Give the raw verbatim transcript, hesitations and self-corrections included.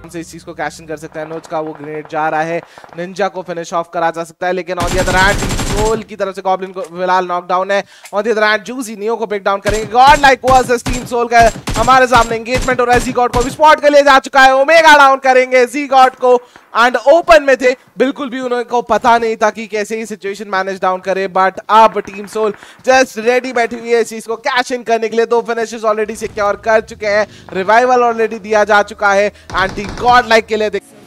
से इस चीज को कैश इन कर सकता है। नोच का वो ग्रेनेड जा रहा है, निंजा को फिनिश ऑफ करा जा सकता है, लेकिन on the other hand soul की तरफ से गॉब्लिन को फिलहाल नॉकडाउन है। On the other hand juicy neo को पिक डाउन करेंगे। God like versus team soul का हमारे सामने एंगेजमेंट हो रहा है। जी गॉड को भी स्पॉट के लिए जा चुका है, ओमेगा डाउन करेंगे जी गॉड को एंड ओपन में थे, बिल्कुल भी उनको पता नहीं था कि कैसे ही सिचुएशन मैनेज डाउन करे। बट अब टीम सोल जस्ट रेडी बैठी हुई है इस चीज को कैश इन करने के लिए। दो फिनिशेस ऑलरेडी सिक्योर कर चुके हैं, रिवाइवल ऑलरेडी दिया जा चुका है एंड टी गॉड लाइक के लिए